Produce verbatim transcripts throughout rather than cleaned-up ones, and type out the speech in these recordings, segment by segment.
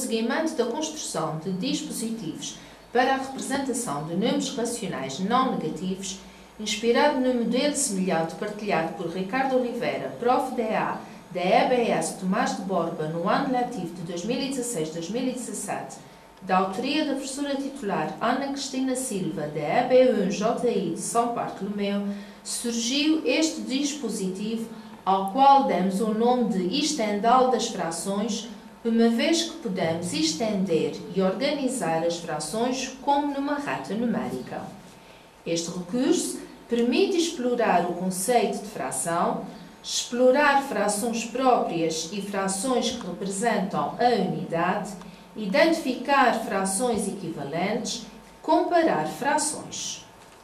seguimento da construção de dispositivos para a representação de números racionais não negativos, inspirado no modelo semelhante partilhado por Ricardo Oliveira, prof D A da E B S Tomás de Borba no ano letivo de dois mil e dezasseis dois mil e dezassete, da autoria da professora titular Ana Cristina Silva, da E B um J I de São Bartolomeu, surgiu este dispositivo ao qual demos o nome de estendal das frações, uma vez que podemos estender e organizar as frações como numa reta numérica. Este recurso permite explorar o conceito de fração, explorar frações próprias e frações que representam a unidade, identificar frações equivalentes, comparar frações.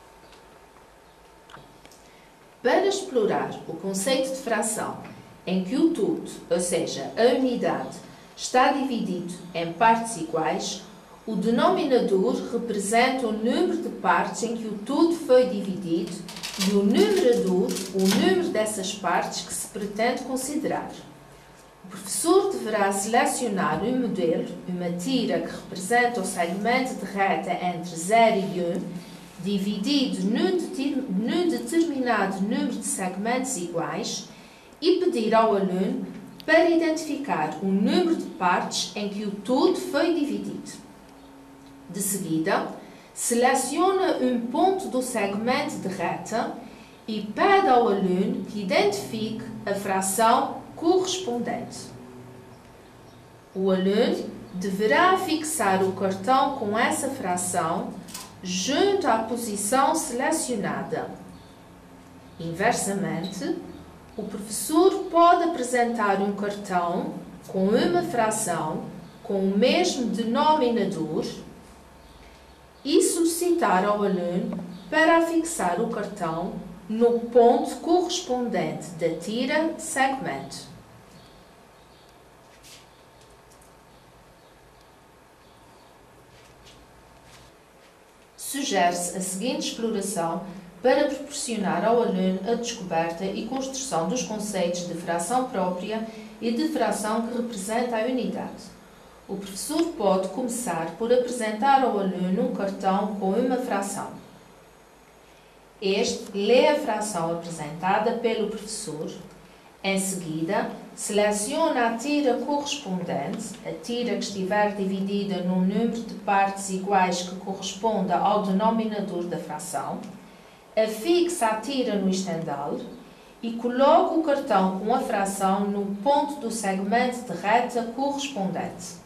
Para explorar o conceito de fração, em que o todo, ou seja, a unidade, está dividido em partes iguais, o denominador representa o número de partes em que o todo foi dividido e o numerador, o número dessas partes que se pretende considerar. O professor deverá selecionar um modelo, uma tira que representa o segmento de reta entre zero e um, dividido num determinado número de segmentos iguais, e pedir ao aluno para identificar o número de partes em que o todo foi dividido. De seguida, seleciona um ponto do segmento de reta e pede ao aluno que identifique a fração correspondente. O aluno deverá fixar o cartão com essa fração junto à posição selecionada. Inversamente, o professor pode apresentar um cartão com uma fração com o mesmo denominador e solicitar ao aluno para fixar o cartão no ponto correspondente da tira segmento. Sugere-se a seguinte exploração para proporcionar ao aluno a descoberta e construção dos conceitos de fração própria e de fração que representa a unidade. O professor pode começar por apresentar ao aluno um cartão com uma fração. Este lê a fração apresentada pelo professor. Em seguida, seleciona a tira correspondente, a tira que estiver dividida num número de partes iguais que corresponda ao denominador da fração, afixa a tira no estendal e coloca o cartão com a fração no ponto do segmento de reta correspondente.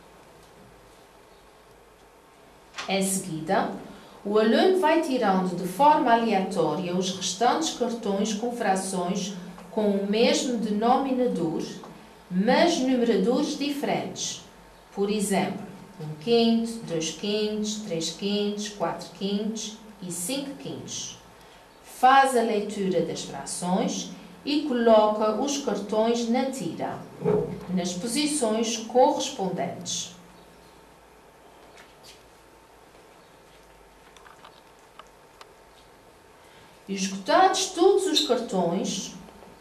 Em seguida, o aluno vai tirando de forma aleatória os restantes cartões com frações com o mesmo denominador, mas numeradores diferentes. Por exemplo, um quinto, dois quintos, três quintos, quatro quintos e cinco quintos. Faz a leitura das frações e coloca os cartões na tira, nas posições correspondentes. Esgotados todos os cartões,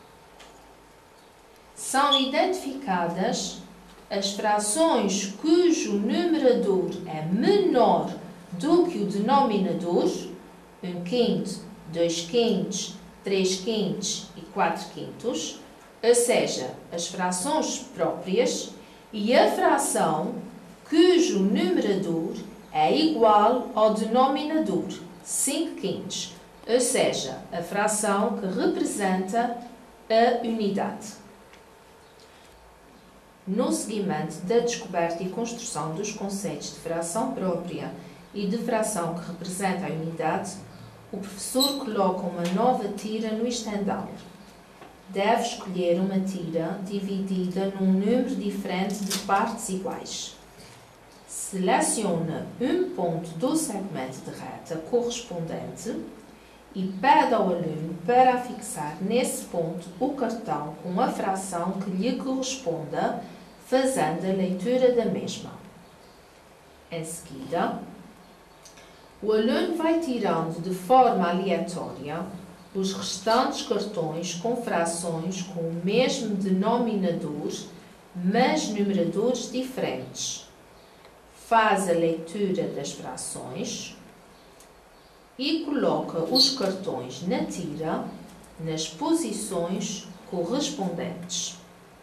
são identificadas as frações cujo numerador é menor do que o denominador, um quinto, dois quintos, três quintos e quatro quintos, ou seja, as frações próprias, e a fração cujo numerador é igual ao denominador, cinco quintos, ou seja, a fração que representa a unidade. No seguimento da descoberta e construção dos conceitos de fração própria e de fração que representa a unidade, o professor coloca uma nova tira no estendal. Deve escolher uma tira dividida num número diferente de partes iguais. Seleciona um ponto do segmento de reta correspondente e pede ao aluno para fixar nesse ponto o cartão com a fração que lhe corresponda, fazendo a leitura da mesma. Em seguida, o aluno vai tirando de forma aleatória os restantes cartões com frações com o mesmo denominador, mas numeradores diferentes. faz a leitura das frações e coloca os cartões na tira nas posições correspondentes.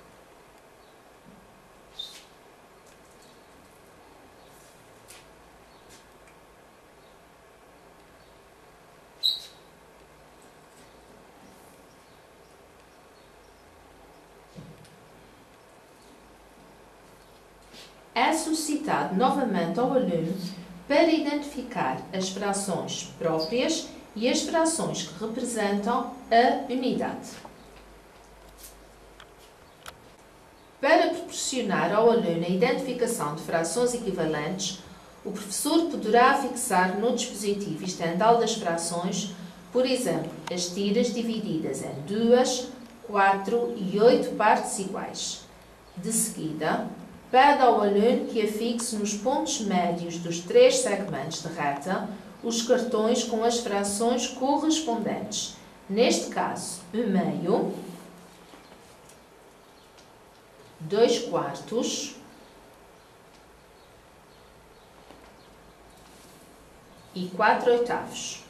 É solicitado novamente ao aluno para identificar as frações próprias e as frações que representam a unidade. Para proporcionar ao aluno a identificação de frações equivalentes, o professor poderá fixar no dispositivo estendal das frações, por exemplo, as tiras divididas em duas, quatro e oito partes iguais. De seguida, pede ao aluno que afixe nos pontos médios dos três segmentos de reta os cartões com as frações correspondentes. Neste caso, um meio, dois quartos e quatro oitavos.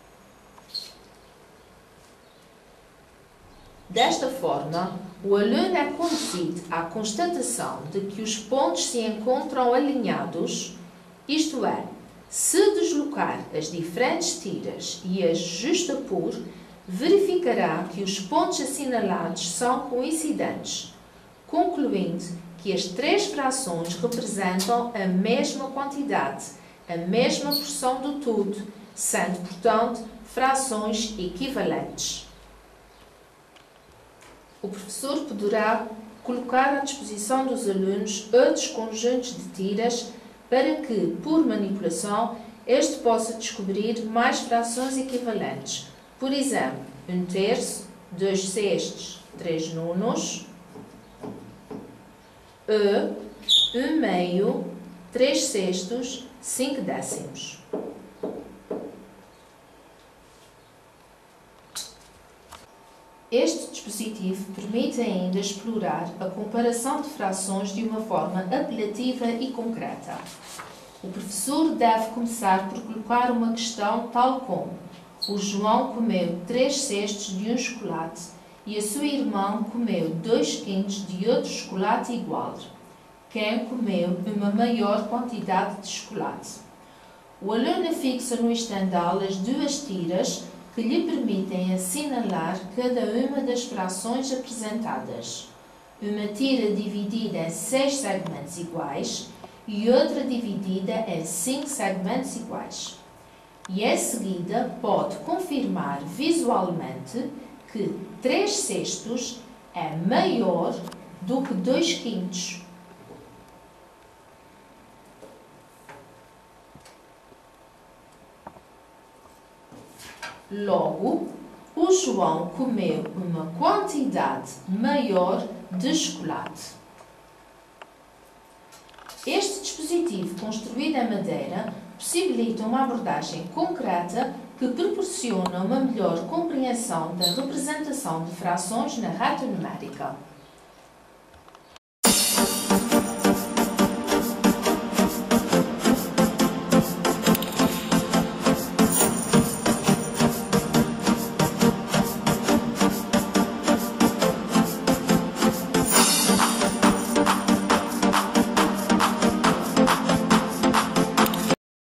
Desta forma, o aluno é conduzido à constatação de que os pontos se encontram alinhados, isto é, se deslocar as diferentes tiras e as justapor, verificará que os pontos assinalados são coincidentes, concluindo que as três frações representam a mesma quantidade, a mesma porção do todo, sendo, portanto, frações equivalentes. O professor poderá colocar à disposição dos alunos outros conjuntos de tiras para que, por manipulação, este possa descobrir mais frações equivalentes. Por exemplo, um terço, dois sextos, três nonos, e um meio, três sextos, cinco décimos. Este dispositivo permite ainda explorar a comparação de frações de uma forma apelativa e concreta. O professor deve começar por colocar uma questão tal como: o João comeu três cestos de um chocolate e a sua irmã comeu dois quintos de outro chocolate igual. Quem comeu uma maior quantidade de chocolate? O aluno fixa no estendal as duas tiras que lhe permitem assinalar cada uma das frações apresentadas. Uma tira dividida em seis segmentos iguais e outra dividida em cinco segmentos iguais. E em seguida pode confirmar visualmente que três sextos é maior do que dois quintos. Logo, o João comeu uma quantidade maior de chocolate. Este dispositivo, construído em madeira, possibilita uma abordagem concreta que proporciona uma melhor compreensão da representação de frações na reta numérica.